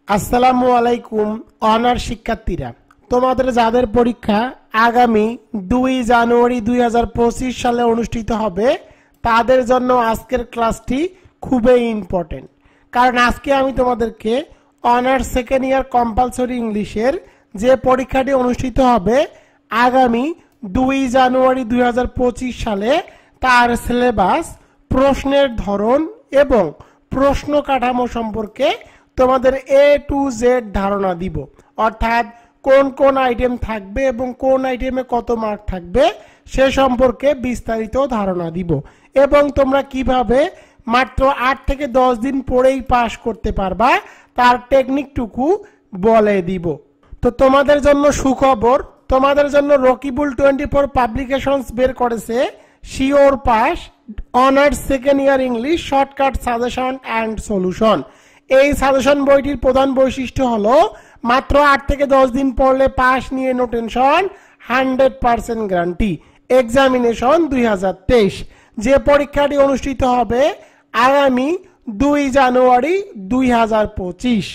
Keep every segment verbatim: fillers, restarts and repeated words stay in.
আসসালামু আলাইকুম অনার শিক্ষার্থীরা, তোমাদের যাদের পরীক্ষা আগামী দুই জানুয়ারি দুই হাজার পঁচিশ সালে অনুষ্ঠিত হবে তাদের জন্য আজকের ক্লাসটি খুবই ইম্পর্টেন্ট। কারণ আজকে আমি তোমাদেরকে অনার্স সেকেন্ড ইয়ার কম্পালসরি ইংলিশের যে পরীক্ষাটি অনুষ্ঠিত হবে আগামী দুই জানুয়ারি দুই হাজার পঁচিশ সালে তার সিলেবাস, প্রশ্নের ধরন এবং প্রশ্ন কাঠামো সম্পর্কে তোমাদের এ টু জেড ধারণা দিব। অর্থাৎ কোন কোন আইটেম থাকবে এবং কোন আইটেমে কত মার্ক থাকবে সে সম্পর্কে বিস্তারিত ধারণা দিব এবং তোমরা কিভাবে মাত্র আট থেকে দশ দিন পরেই পাস করতে পারবা তার টেকনিকটুকু বলে দিব। তো তোমাদের জন্য সুখবর, তোমাদের জন্য রকিবুল টোয়েন্টি ফোর পাবলিকেশনস বের করেছে sure pass honours second year English shortcut suggestion and solution. এই সাজেশন বইটির প্রধান বৈশিষ্ট্য হলো মাত্র আট থেকে দশ দিন পড়লে পাস নিয়ে no tension, hundred percent guarantee. Examination দুই হাজার তেইশ, যে পরীক্ষাটি অনুষ্ঠিত হবে আগামী দুই জানুয়ারি দুই হাজার পঁচিশ।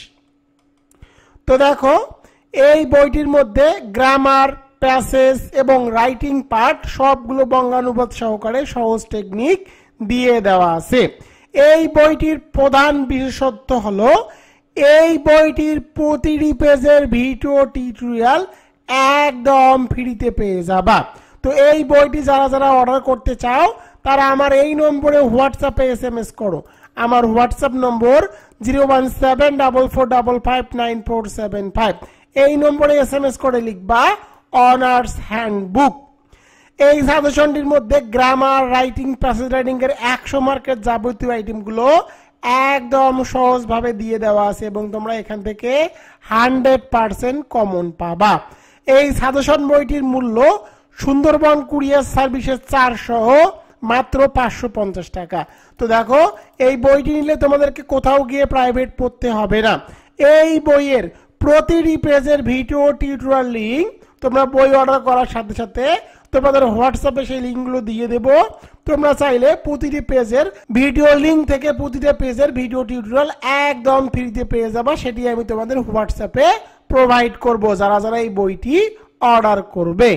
তো দেখো, এই বইটির মধ্যে গ্রামার, প্যাসেজ এবং রাইটিং পার্ট সবগুলো বঙ্গানুবাদ সহকারে সহজ টেকনিক দিয়ে দেওয়া আছে। এই বইটির প্রধান বিশেষত্ব হলো এই বইটির প্রতিটি পেজের ভিডিও টিউটোরিয়াল একদম ফ্রিতে পেয়ে যাবা। তো এই বইটি যারা যারা অর্ডার করতে চাও তারা আমার এই নম্বরে হোয়াটসঅ্যাপে এস এম এস করো। আমার WhatsApp number zero one seven double four double five nine four seven five. এই নম্বরে এস এম এস করে লিখবা অনার্স হ্যান্ডবুক। এই সাজেশনটির মধ্যে গ্রামার, রাইটিং, প্যাসেজ রাইটিং এর একশো মার্কের যাবতীয় আইটেমগুলো একদম সহজভাবে দিয়ে দেওয়া আছে এবং তোমরা এখান থেকে হান্ড্রেড পার্সেন্ট কমন পাবা। এই সাজেশন বইটির মূল্য সুন্দরবন কুরিয়ার সার্ভিসের চার সহ মাত্র পাঁচশো পঞ্চাশ টাকা। তো দেখো, এই বইটি নিলে তোমাদেরকে কোথাও গিয়ে প্রাইভেট পড়তে হবে না। এই বইয়ের প্রতিটি পেজের ভিডিও টিউটোরিয়াল লিঙ্ক তোমরা বই অর্ডার করার সাথে সাথে তোমাদের হোয়াটসঅ্যাপে সেই লিঙ্কগুলো দিয়ে দেব। তোমরা চাইলে প্রতিটি পেজের ভিডিও লিঙ্ক থেকে প্রতিটা পেজের ভিডিও টিউটোরিয়াল একদম ফ্রিতে পেয়ে যাবা। সেটি আমি তোমাদের হোয়াটসঅ্যাপে প্রোভাইড করব যারা যারা এই বইটি অর্ডার করবে।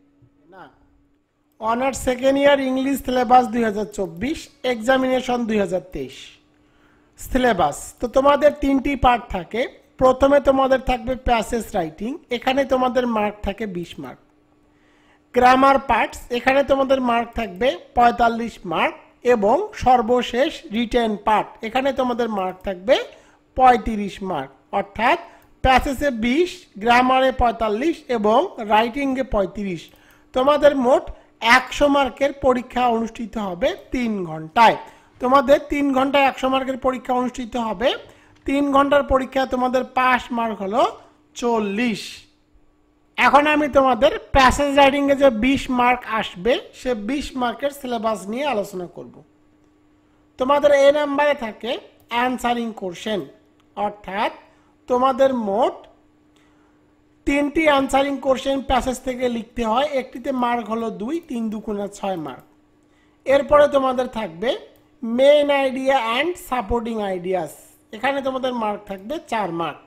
Honours second year English syllabus দুই হাজার চব্বিশ, এক্সামিনেশন দুই হাজার তেইশ। সিলেবাস তো তোমাদের তিনটি পার্ট থাকে। প্রথমে তোমাদের থাকবে প্যাসেজ রাইটিং, এখানে তোমাদের মার্ক থাকে বিশ মার্ক। গ্রামার পার্টস, এখানে তোমাদের মার্ক থাকবে পঁয়তাল্লিশ মার্ক এবং সর্বশেষ রিটেন পার্ট, এখানে তোমাদের মার্ক থাকবে পঁয়ত্রিশ মার্ক। অর্থাৎ প্যাসেজে বিশ, গ্রামারে পঁয়তাল্লিশ এবং রাইটিংয়ে পঁয়ত্রিশ। তোমাদের মোট একশো মার্কের পরীক্ষা অনুষ্ঠিত হবে তিন ঘন্টায়। তোমাদের তিন ঘন্টায় একশো মার্কের পরীক্ষা অনুষ্ঠিত হবে। তিন ঘন্টার পরীক্ষা তোমাদের পাস মার্ক হলো চল্লিশ। এখন আমি তোমাদের প্যাসেজ রাইটিং এ যে বিশ মার্ক আসবে সে বিশ মার্কের সিলেবাস নিয়ে আলোচনা করব। তোমাদের এ নাম্বারে থাকে অ্যানসারিং কোশ্চেন, অর্থাৎ তোমাদের মোট তিনটি অ্যানসারিং কোশ্চেন প্যাসেজ থেকে লিখতে হয়। একটিতে মার্ক হলো দুই, তিন দুগুণে ছয় মার্ক। এরপরে তোমাদের থাকবে main idea and supporting ideas, এখানে তোমাদের মার্ক থাকবে চার মার্ক।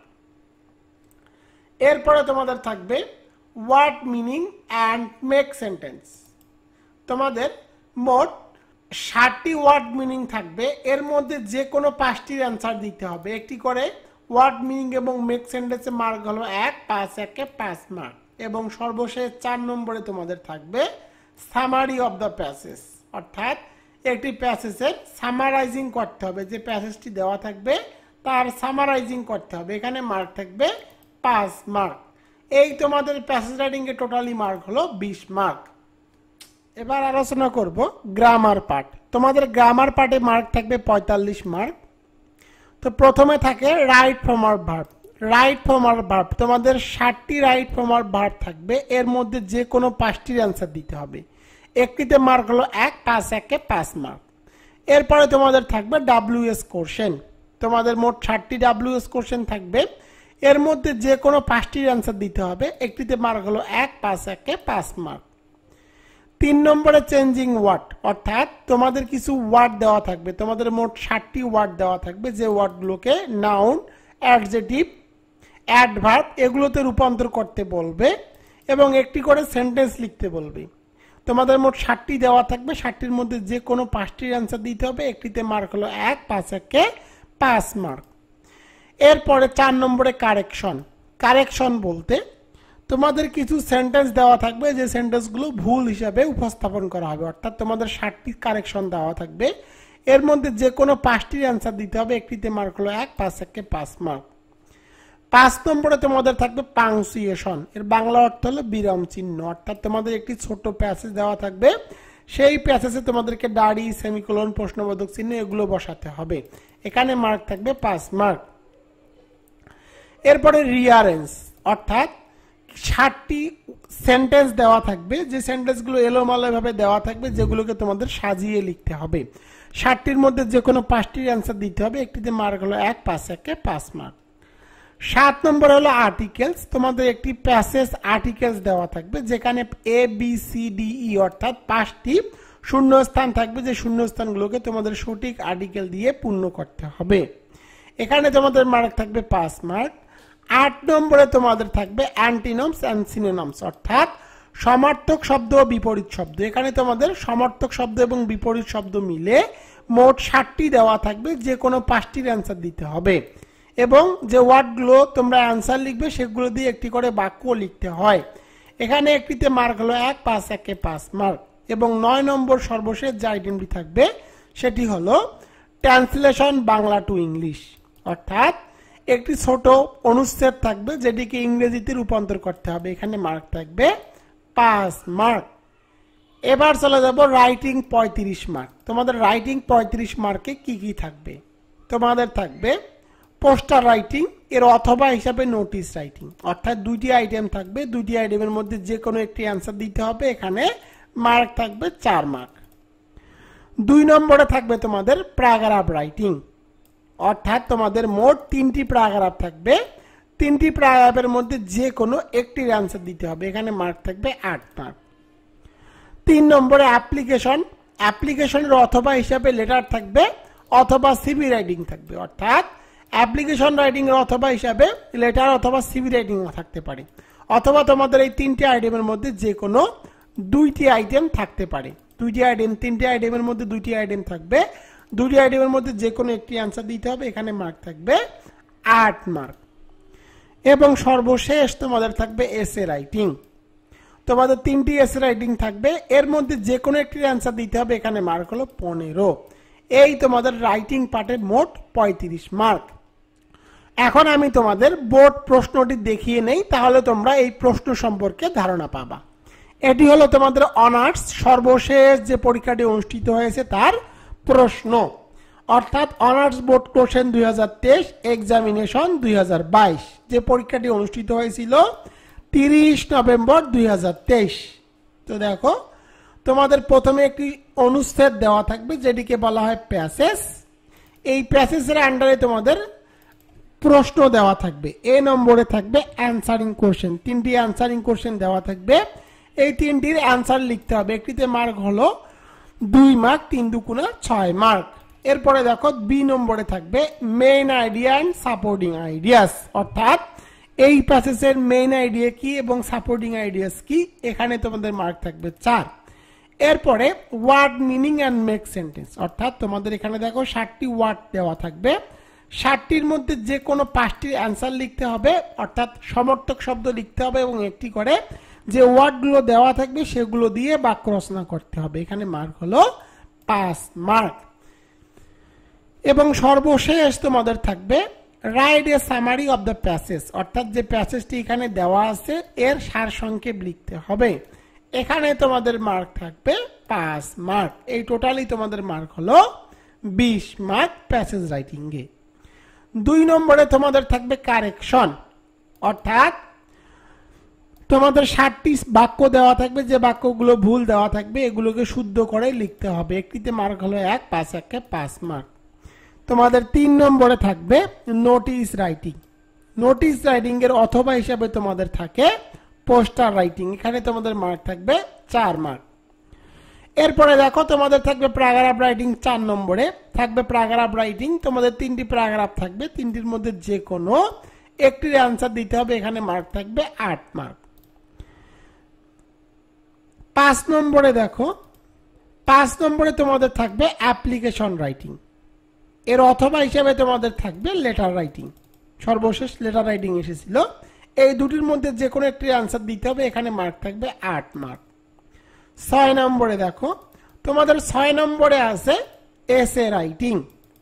এরপরে তোমাদের থাকবে word meaning and make sentence. তোমাদের মোট ষাটটি ওয়ার্ড মিনিং থাকবে, এর মধ্যে যে কোনো পাঁচটির অ্যান্সার দিতে হবে। একটি করে ওয়ার্ড মিনিং এবং মেক সেন্টেন্সে মার্ক হলো এক, পাঁচ একে পাঁচ মার্ক। এবং সর্বশেষ চার নম্বরে তোমাদের থাকবে সামারি অফ দ্য প্যাসেজ, অর্থাৎ একটি প্যাসেজের সামারাইজিং করতে হবে। যে প্যাসেজটি দেওয়া থাকবে তার সামারাইজিং করতে হবে, এখানে মার্ক থাকবে পাঁচ মার্ক। এই তোমাদের প্যাসেজ রাইটিং এর টোটালি মার্ক হলো বিশ মার্ক। এবার আলোচনা করব গ্রামার পার্ট। তোমাদের গ্রামার পার্টে মার্ক থাকবে পঁয়তাল্লিশ মার্ক। তো প্রথমে থাকে right form of verb. Right form of verb তোমাদের ষাটটি রাইট ফর্মার ভার্ব থাকবে, এর মধ্যে যে কোনো পাঁচটির অ্যান্সার দিতে হবে। একটিতে মার্ক হলো এক, পাঁচ একে পাঁচ মার্ক। এরপরে তোমাদের থাকবে ডাব্লিউএস কোশ্চেন। তোমাদের মোট ষাটটি ডাব্লিউএস কোশ্চেন থাকবে, এর মধ্যে যে কোনো পাঁচটির অ্যান্সার দিতে হবে। একটিতে মার্ক হলো এক, পাঁচ একে পাঁচ মার্ক। তিন নম্বরে চেঞ্জিং ওয়ার্ড, অর্থাৎ তোমাদের কিছু ওয়ার্ড দেওয়া থাকবে। তোমাদের মোট ষাটটি ওয়ার্ড দেওয়া থাকবে, যে ওয়ার্ডগুলোকে নাউন, অ্যাডজেটিভ, অ্যাডভার্ব এগুলোতে রূপান্তর করতে বলবে এবং একটি করে সেন্টেন্স লিখতে বলবে। তোমাদের মোট ষাটটি দেওয়া থাকবে, ষাটটির মধ্যে যে কোনো পাঁচটির অ্যান্সার দিতে হবে। একটিতে মার্ক হলো এক, পাঁচ একে পাঁচ মার্ক। এরপরে চার নম্বরে কারেকশন। কারেকশন বলতে তোমাদের কিছু সেন্টেন্স দেওয়া থাকবে, যে সেন্টেন্সগুলো ভুল হিসাবে উপস্থাপন করা হবে, অর্থাৎ তোমাদের ষাটটি কারেকশন দেওয়া থাকবে, এর মধ্যে যে কোনো পাঁচটির অ্যান্সার দিতে হবে। একটিতে মার্ক হলো এক, পাঁচ একে পাঁচ মার্ক। পাঁচ নম্বরে তোমাদের থাকবে পাংচুয়েশন, এর বাংলা অর্থ হলো বিরাম চিহ্ন, অর্থাৎ তোমাদের একটি ছোট প্যাসেজ দেওয়া থাকবে, সেই প্যাসেজে তোমাদেরকে দাড়ি, সেমিকোলন, প্রশ্নবোধক চিহ্ন এগুলো বসাতে হবে, এখানে মার্ক থাকবে পাঁচ মার্ক। এরপরে রিয়ারেঞ্জ, অর্থাৎ ষাটটি সেন্টেন্স দেওয়া থাকবে, যে সেন্টেন্সগুলো এলোমেলো ভাবে দেওয়া থাকবে, যেগুলোকে তোমাদের সাজিয়ে লিখতে হবে। ষাটটির মধ্যে যে কোনো পাঁচটির অ্যান্সার দিতে হবে। একটিতে মার্ক হলো এক, পাঁচ একে পাঁচ মার্ক। সাত নম্বর হলো আর্টিকেলস। তোমাদের একটি প্যাসেজ আর্টিকেলস দেওয়া থাকবে, যেখানে A B C D E অর্থাৎ পাঁচটি শূন্যস্থান থাকবে, যে শূন্যস্থানগুলোকে তোমাদের সঠিক আর্টিকেল দিয়ে পূর্ণ করতে হবে। এখানে তোমাদের মার্ক থাকবে পাঁচ মার্ক। আট নম্বরে তোমাদের থাকবে অ্যান্টিনমস অ্যান্ড সিনোনিমস, অর্থাৎ সমার্থক শব্দ ও বিপরীত শব্দ। এখানে তোমাদের সমার্থক শব্দ এবং বিপরীত শব্দ মিলে মোট ষাটটি দেওয়া থাকবে, যে কোনো পাঁচটির অ্যান্সার দিতে হবে এবং যে ওয়ার্ডগুলো তোমরা অ্যান্সার লিখবে সেগুলো দিয়ে একটি করে বাক্য লিখতে হয়। এখানে একটিতে মার্ক হলো এক, পাঁচ একে পাঁচ মার্ক। এবং নয় নম্বর সর্বশেষ যে আইটেমটি থাকবে সেটি হলো ট্রান্সলেশন বাংলা টু ইংলিশ, অর্থাৎ একটি ছোট অনুচ্ছেদ থাকবে যেটিকে ইংরেজিতে রূপান্তর করতে হবে, এখানে মার্ক থাকবে পাঁচ মার্ক। এবার চলে যাব রাইটিং পঁয়ত্রিশ মার্ক। তোমাদের রাইটিং পঁয়ত্রিশ মার্কে কি কি থাকবে? তোমাদের থাকবে পোস্টার রাইটিং, এর অথবা হিসাবে নোটিশ রাইটিং, অর্থাৎ দুইটি আইটেম থাকবে, দুইটি আইটেমের মধ্যে যে কোনো একটি অ্যান্সার দিতে হবে, এখানে মার্ক থাকবে চার মার্ক। দুই নম্বরে থাকবে তোমাদের প্যারাগ্রাফ রাইটিং, অর্থাৎ তোমাদের মোট তিনটি প্যারাগ্রাফ থাকবে, তিনটি প্যারাগ্রাফের মধ্যে যে কোনো একটির অ্যান্সার দিতে হবে, এখানে মার্ক থাকবে আট মার্ক। তিন নম্বরে অ্যাপ্লিকেশন, অ্যাপ্লিকেশনের অথবা হিসাবে লেটার থাকবে অথবা সিভি রাইটিং থাকবে, অর্থাৎ অ্যাপ্লিকেশন রাইটিং এর অথবা হিসাবে লেটার অথবা সিভি রাইটিং থাকতে পারে, অথবা তোমাদের এই তিনটি আইটেমের মধ্যে যে কোনো দুইটি আইটেম থাকতে পারে। দুইটি আইটেম, তিনটি আইটেমের মধ্যে দুইটি আইটেম থাকবে, দুইটি আইটেমের মধ্যে যে কোনো একটি অ্যান্সার দিতে হবে, এখানে মার্ক থাকবে আট মার্ক। এবং সর্বশেষ তোমাদের থাকবে এসে রাইটিং, তোমাদের তিনটি এসে রাইটিং থাকবে, এর মধ্যে যে কোনো একটি অ্যান্সার দিতে হবে, এখানে মার্ক হলো পনেরো। এই তোমাদের রাইটিং পার্টের মোট পঁয়ত্রিশ মার্ক। এখন আমি তোমাদের বোর্ড প্রশ্নটি দেখিয়ে নেই, তাহলে তোমরা এই প্রশ্ন সম্পর্কে ধারণা পাবা। এটি হলো তোমাদের অনার্স সর্বশেষ যে পরীক্ষাটি অনুষ্ঠিত হয়েছে তার প্রশ্ন, অর্থাৎ অনার্স বোর্ড কোশ্চেন দুই হাজার তেইশ এক্সামিনেশন দুই হাজার বাইশ, যে পরীক্ষাটি অনুষ্ঠিত হয়েছিল তিরিশ নভেম্বর দুই হাজার তেইশ। তো দেখো তোমাদের প্রথমে একটি অনুচ্ছেদ দেওয়া থাকবে যেটিকে বলা হয় প্যাসেজ। এই প্যাসেজের আন্ডারে তোমাদের প্রশ্ন দেওয়া থাকবে। এ নম্বরে থাকবে অ্যান্সারিং কোশ্চেন, তিনটি অ্যান্সারিং কোশ্চেন দেওয়া থাকবে, এই তিনটির অ্যান্সার লিখতে হবে। একটিতে মার্ক হলো দুই মার্ক, তিন দুগুণা ছয় মার্ক। এরপরে দেখো বি নম্বরে থাকবে main idea and supporting ideas, অর্থাৎ এই প্যাসেজের মেইন আইডিয়া কি এবং সাপোর্টিং আইডিয়াস কি, এখানে তোমাদের মার্ক থাকবে চার। এরপরে word meaning and make sentence, অর্থাৎ তোমাদের এখানে দেখো ষাটটি ওয়ার্ড দেওয়া থাকবে, ষাটটির মধ্যে যে কোনো পাঁচটির অ্যান্সার লিখতে হবে, অর্থাৎ সমর্থক শব্দ লিখতে হবে এবং একটি করে যে ওয়ার্ডগুলো দেওয়া থাকবে সেগুলো দিয়ে বাক্য রচনা করতে হবে, এখানে মার্ক হলো পাঁচ মার্ক। এবং সর্বশেষ তোমাদের থাকবে write a summary of the passage, অর্থাৎ যে প্যাসেজটি এখানে দেওয়া আছে এর সারসংক্ষেপ লিখতে হবে, এখানে তোমাদের মার্ক থাকবে পাঁচ মার্ক। এই টোটালি তোমাদের মার্ক হলো বিশ মার্ক প্যাসেজ রাইটিং এ। দুই নম্বরে তোমাদের থাকবে কারেকশন, অর্থাৎ তোমাদের ষাটটি বাক্য দেওয়া থাকবে, যে বাক্যগুলো ভুল দেওয়া থাকবে এগুলোকে শুদ্ধ করে লিখতে হবে, একটিতে মার্ক হলো এক, পাঁচ একে পাঁচ মার্ক। তোমাদের তিন নম্বরে থাকবে নোটিশ রাইটিং, নোটিশ রাইটিং এর অথবা হিসাবে তোমাদের থাকে পোস্টার রাইটিং, এখানে তোমাদের মার্ক থাকবে চার মার্ক। এরপরে দেখো তোমাদের থাকবে প্যারাগ্রাফ রাইটিং, চার নম্বরে থাকবে প্যারাগ্রাফ রাইটিং, তোমাদের তিনটি প্যারাগ্রাফ থাকবে, তিনটির মধ্যে যে কোনো একটির অ্যান্সার দিতে হবে, এখানে মার্ক থাকবে আট মার্ক। পাঁচ নম্বরে দেখো, পাঁচ নম্বরে তোমাদের থাকবে অ্যাপ্লিকেশন রাইটিং, এর অথবা হিসেবে তোমাদের থাকবে লেটার রাইটিং। সর্বশেষ লেটার রাইটিং এসেছিল, এই দুটির মধ্যে যে কোনো একটি অ্যান্সার দিতে হবে, এখানে মার্ক থাকবে আট মার্ক। ছয় নম্বরে দেখো, তোমাদের ছয় নম্বরে আছে এসে রাইটিং,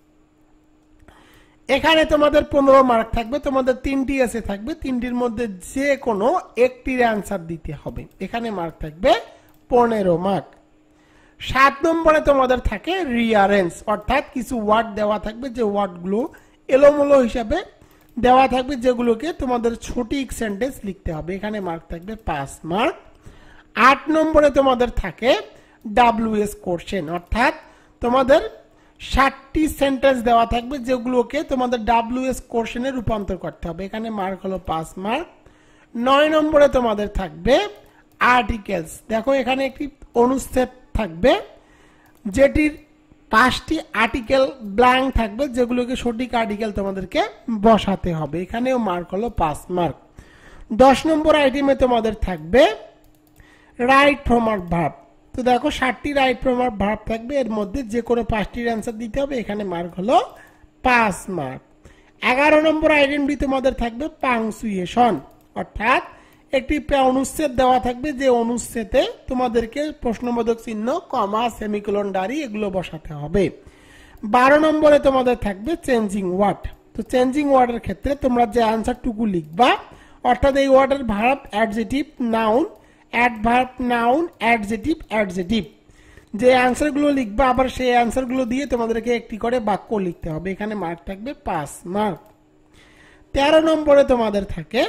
এখানে তোমাদের পনেরো মার্ক থাকবে। তোমাদের তিনটি এসে থাকবে, তিনটির মধ্যে যে কোনো একটির অ্যান্সার দিতে হবে, এখানে মার্ক থাকবে পনেরো মার্ক। সাত নম্বরে তোমাদের থাকে রিয়ারেঞ্জ, অর্থাৎ কিছু ওয়ার্ড দেওয়া থাকবে, যে ওয়ার্ডগুলো এলোমেলো হিসাবে দেওয়া থাকবে, যেগুলোকে তোমাদের সঠিক সেন্টেন্স লিখতে হবে, এখানে মার্ক থাকবে পাঁচ মার্ক। আট নম্বরে তোমাদের থাকে ডাব্লিউএস কোশ্চেন, অর্থাৎ তোমাদের ষাটটি সেন্টেন্স দেওয়া থাকবে, যেগুলোকে তোমাদের ডাব্লিউএস কোশ্চেনে রূপান্তর করতে হবে, এখানে মার্ক হলো পাঁচ মার্ক। নয় নম্বরে তোমাদের থাকবে আর্টিকেলস, দেখো এখানে একটি অনুচ্ছেদ থাকবে, যেটির পাঁচটি আর্টিকেল ব্ল্যাঙ্ক থাকবে, যেগুলোকে সঠিক আর্টিকেল তোমাদেরকে বসাতে হবে, এখানেও মার্ক হলো পাঁচ মার্ক। দশ নম্বর আইটেমে তোমাদের থাকবে রাইট ফর্মার ভার্ব, তো দেখো ষাটটি রাইট ফর্মার ভার্ব থাকবে, এর মধ্যে যে কোনো পাঁচটির অ্যান্সার দিতে হবে, এখানে মার্ক হলো পাঁচ মার্ক। এগারো নম্বর আইটেমটি তোমাদের থাকবে পাংচুয়েশন, অর্থাৎ একটি অনুচ্ছেদ দেওয়া থাকবে, যে অনুচ্ছেদে তোমাদেরকে প্রশ্নবোধক চিহ্ন, কমা, সেমিকোলন, দাঁড়ি এগুলো বসাতে হবে। বারো নম্বরে তোমাদের থাকবে চেঞ্জিং ওয়ার্ড, তো চেঞ্জিং ওয়ার্ডের ক্ষেত্রে তোমরা যে অ্যান্সারটুকু লিখবা, অর্থাৎ এই ওয়ার্ডের verb, adjective, noun, adverb, noun, adjective, adjective, যে অ্যান্সারগুলো লিখবা, আবার সেই অ্যান্সারগুলো দিয়ে তোমাদেরকে একটি করে বাক্য লিখতে হবে, এখানে মার্ক থাকবে পাঁচ মার্ক। তেরো নম্বরে তোমাদের থাকে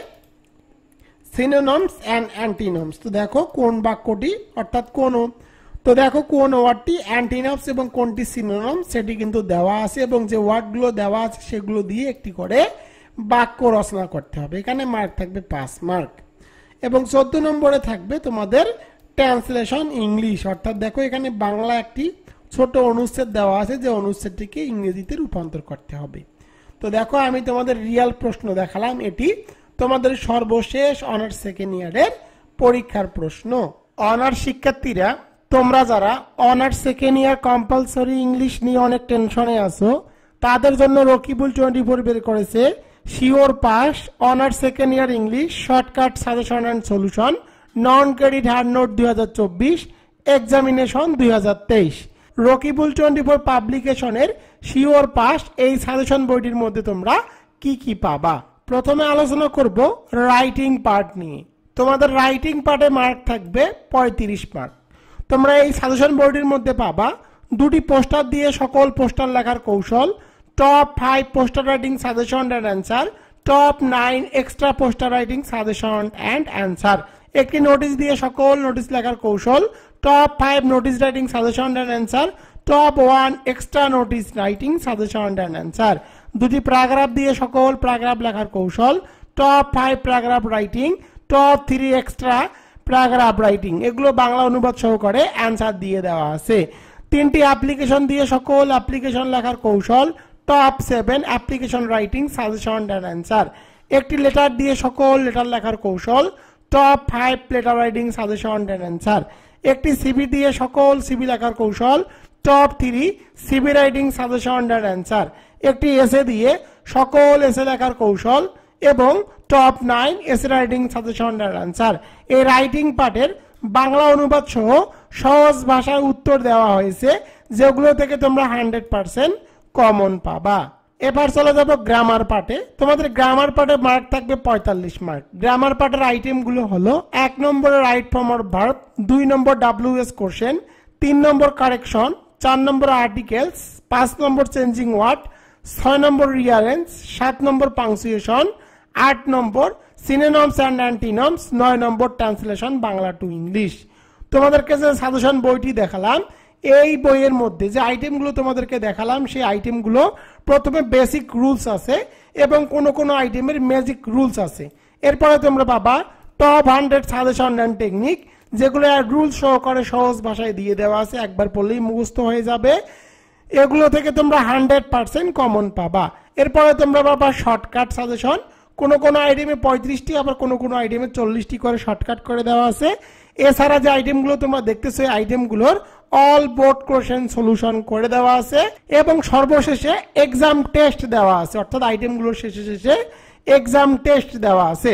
সিনোনিমস এন্ড অ্যান্টিনিমস, তো দেখো কোন বাক্যটি, অর্থাৎ কোন, তো দেখো কোন ওয়ার্ডটি অ্যান্টিনিমস এবং কোনটি সিনোনিমস সেটি কিন্তু দেওয়া আছে, এবং যে ওয়ার্ডগুলো দেওয়া আছে সেগুলো দিয়ে একটি করে বাক্য রচনা করতে হবে, এখানে মার্ক থাকবে পাঁচ মার্ক। এবং চোদ্দ নম্বরে থাকবে তোমাদের ট্রান্সলেশন ইংলিশ, অর্থাৎ দেখো এখানে বাংলা একটি ছোট অনুচ্ছেদ দেওয়া আছে, যে অনুচ্ছেদটিকে ইংরেজিতে রূপান্তর করতে হবে। তো দেখো আমি তোমাদের রিয়াল প্রশ্ন দেখালাম, এটি তোমাদের সর্বশেষ অনার্স সেকেন্ড ইয়ারের পরীক্ষার প্রশ্ন। অনার্স শিক্ষার্থীরা, তোমরা যারা honours second year compulsory English নিয়ে অনেক টেনশনে আছো, তাদের জন্য রকিবুল টোয়েন্টি ফোর বের করেছে sure pass honours second year English shortcut suggestion and solution non credit hard note দুই হাজার চব্বিশ এক্সামিনেশন দুই হাজার তেইশ। রকিবুল টোয়েন্টি ফোর পাবলিকেশনের শিওর পাস এই সাজেশন বইটির মধ্যে তোমরা কি কি পাবা। প্রথমে আলোচনা করব রাইটিং পার্ট নিয়ে। তোমাদের রাইটিং পার্টে মার্ক থাকবে পঁয়ত্রিশ মার্ক। তোমরা এই সাজেশন বইটির মধ্যে পাবা দুটি পোস্টার দিয়ে সকল পোস্টার লেখার কৌশল, top five poster writing suggestion and answer, top nine extra poster writing suggestion and answer, একটি নোটিশ দিয়ে সকল নোটিশ লেখার কৌশল, top five notice writing suggestion and answer, top one extra notice writing suggestion and answer, দুটি paragraph দিয়ে সকল paragraph লেখার কৌশল, top five paragraph writing, top three extra paragraph writing, এগুলো বাংলা অনুবাদ সহকারে অ্যান্সার দিয়ে দেওয়া আছে। তিনটি অ্যাপ্লিকেশন দিয়ে সকল অ্যাপ্লিকেশন লেখার কৌশল, top seven application writing suggestion and answer, একটি লেটার দিয়ে সকল লেটার লেখার কৌশল, top five letter writing suggestion and answer, একটি সিভি দিয়ে সকল সিভি লেখার কৌশল, top three CV writing suggestion and answer, একটি এসে দিয়ে সকল এসে লেখার কৌশল এবং top nine essay writing suggestion and answer. এই রাইটিং পার্টের বাংলা অনুবাদ সহ সহজ ভাষায় উত্তর দেওয়া হয়েছে, যেগুলো থেকে তোমরা হান্ড্রেড পার্সেন্ট কমন পাবা। এবার চলে যাবো গ্রামার পার্টে। তোমাদের গ্রামার পার্টে মার্ক থাকবে পঁয়তাল্লিশ মার্ক। গ্রামার পার্টের আইটেমগুলো হলো এক নম্বরে রাইট ফর্ম অর ভার্ব, দুই নম্বর ডাব্লিউএস কোশ্চেন, তিন নম্বর কারেকশন, চার নম্বর আর্টিকেলস, পাঁচ নম্বর চেঞ্জিং ওয়ার্ড, ছয় নম্বর রিয়ারেঞ্জ, সাত নম্বর পাংচুয়েশন, আট নম্বর সিনোনিমস অ্যান্ড অ্যান্টিনিমস, নয় নম্বর ট্রান্সলেশন বাংলা টু ইংলিশ। তোমাদেরকে যে সাজেশন বইটি দেখালাম, এই বইয়ের মধ্যে যে আইটেমগুলো তোমাদেরকে দেখালাম, সেই আইটেমগুলো প্রথমে বেসিক রুলস আছে এবং কোনো কোনো আইটেমের ম্যাজিক রুলস আছে। এরপরে তোমরা পাবা top hundred suggestion and technique, যেগুলো রুলস সহকারে সহজ ভাষায় দিয়ে দেওয়া আছে, একবার পড়লেই মুখস্থ হয়ে যাবে। এগুলো থেকে তোমরা হান্ড্রেড পার্সেন্ট কমন পাবা। এরপরে তোমরা পাবা শর্টকাট সাজেশন, কোনো কোনো আইটেমে পঁয়ত্রিশটি আবার কোনো কোনো আইটেমে চল্লিশটি করে শর্টকাট করে দেওয়া আছে। এছাড়া যে আইটেমগুলো তোমরা দেখতেছো এই আইটেমগুলোর অল বোর্ড কোশ্চেন সলিউশন করে দেওয়া আছে এবং সর্বশেষে এক্সাম টেস্ট দেওয়া আছে, অর্থাৎ আইটেমগুলোর শেষে শেষে এক্সাম টেস্ট দেওয়া আছে।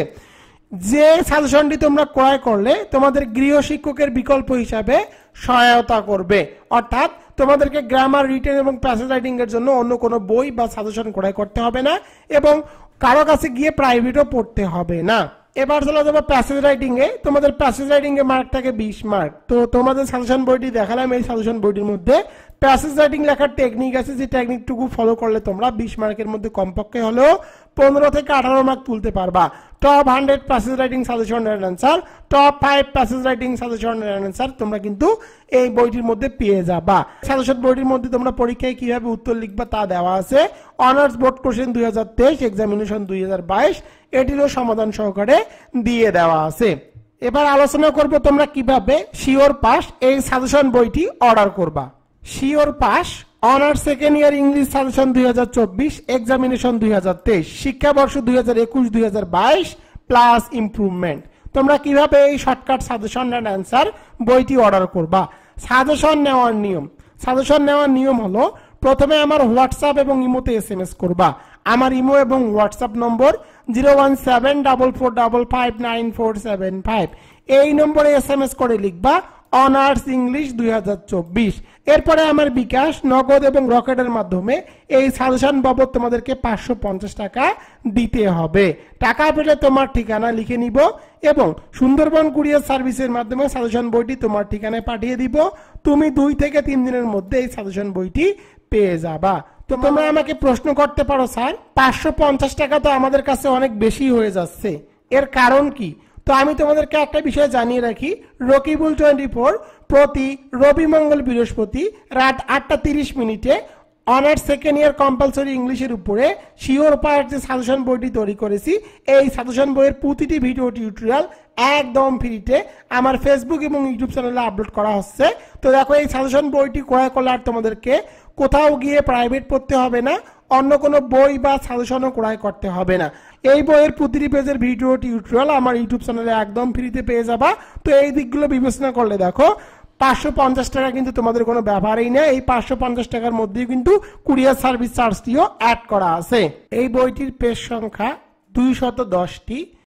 যে সাজেশনটি তোমরা ক্রয় করলে তোমাদের গৃহ শিক্ষকের বিকল্প হিসাবে সহায়তা করবে, অর্থাৎ তোমাদেরকে গ্রামার, রিটেন এবং প্যাসেজ রাইটিং এর জন্য অন্য কোনো বই বা সাজেশন ক্রয় করতে হবে না এবং কারো কাছে গিয়ে প্রাইভেটও পড়তে হবে না। এবার চলে যাবো প্যাসেজ রাইটিং এ। তোমাদের প্যাসেজ রাইটিং এ মার্ক থাকে বিশ মার্ক। তো তোমাদের সাজেশন বইটি দেখালাম, এই সাজেশন বইটির মধ্যে প্যাসেজ রাইটিং লেখার টেকনিক আছে, যে টেকনিকটুকু ফলো করলে তোমরা বিশ মার্কের মধ্যে কমপক্ষে হলেও পনেরো থেকে আঠারো মার্ক তুলতে পারবা। Top hundred passage writing suggestion এর answer, top five passage writing suggestion এর অ্যান্সার তোমরা কিন্তু এই বইটির মধ্যে পেয়ে যাবা। সাজেশন বইটির মধ্যে তোমরা পরীক্ষায় কিভাবে উত্তর লিখবা তা দেওয়া আছে। অনার্স বোর্ড কোশ্চেন দুই হাজার তেইশ, এক্সামিনেশন দুই হাজার বাইশ, এটিরও সমাধান সহকারে দিয়ে দেওয়া আছে। এবার আলোচনা করব তোমরা কিভাবে শিওর পাস এই সাজেশন বইটি অর্ডার করবা। Sure pass honours second year English suggestion দুই হাজার চব্বিশ, এক্সামিনেশন দুই হাজার তেইশ, শিক্ষাবর্ষ দুই হাজার একুশ দুই হাজার বাইশ প্লাস ইমপ্রুভমেন্ট। তোমরা কিভাবে এই শর্টকাট সাজেশন এন্ড অ্যান্সার বইটি অর্ডার করবা। সাজেশন নেওয়ার নিয়ম, সাজেশন নেওয়ার নিয়ম হলো প্রথমে আমার হোয়াটসঅ্যাপ এবং ইমোতে এস এম এস করবা। আমার ইমো এবং WhatsApp number zero one seven double four double five nine four seven five. এই নম্বরে এস এম এস করে লিখবা অনার্স ইংলিশ দুই হাজার চব্বিশ। এরপরে আমার বিকাশ, নগদ এবং রকেটের মাধ্যমে এই সাজেশন বাবদ তোমাদেরকে পাঁচশো পঞ্চাশ টাকা দিতে হবে। টাকা পেলে তোমার ঠিকানা লিখে নিব এবং সুন্দরবন কুরিয়ার সার্ভিসের মাধ্যমে সাজেশন বইটি তোমার ঠিকানায় পাঠিয়ে দিব। তুমি দুই থেকে তিন দিনের মধ্যে এই সাজেশন বইটি পেয়ে যাবা। তো তোমরা আমাকে প্রশ্ন করতে পারো, স্যার পাঁচশো পঞ্চাশ টাকা তো আমাদের কাছে অনেক বেশি হয়ে যাচ্ছে, এর কারণ কি? তো আমি তোমাদেরকে একটা বিষয় জানিয়ে রাখি, রকিবুল টোয়েন্টি ফোর প্রতি রবি, মঙ্গল, বৃহস্পতি রাত আটটা তিরিশ মিনিটে অনার্স সেকেন্ড ইয়ার কম্পালসরি ইংলিশের উপরে শিওর পাস যে সাজেশন বইটি তৈরি করেছি, এই সাজেশন বইয়ের প্রতিটি ভিডিও টিউটোরিয়াল একদম ফ্রিতে আমার ফেসবুক এবং ইউটিউব চ্যানেলে আপলোড করা হচ্ছে। তো দেখো, এই সাজেশন বইটি ক্রয় করলে আর তোমাদেরকে কোথাও গিয়ে প্রাইভেট পড়তে হবে না, অন্য কোনো বই বা সাজেশনও ক্রয় করতে হবে না। এই বইয়ের প্রতিটি পেজের ভিডিও টিউটোরিয়াল আমার ইউটিউব চ্যানেলে একদম ফ্রিতে পেয়ে যাবা। তো এই দিকগুলো বিবেচনা করলে দেখো পাঁচশো পঞ্চাশ টাকা কিন্তু তোমাদের কোনো ব্যাপারই না। এই পাঁচশো পঞ্চাশ টাকার মধ্যেই কিন্তু কুরিয়ার সার্ভিস চার্জটিও অ্যাড করা আছে। এই বইটির পেজ সংখ্যা দুইশত দশটি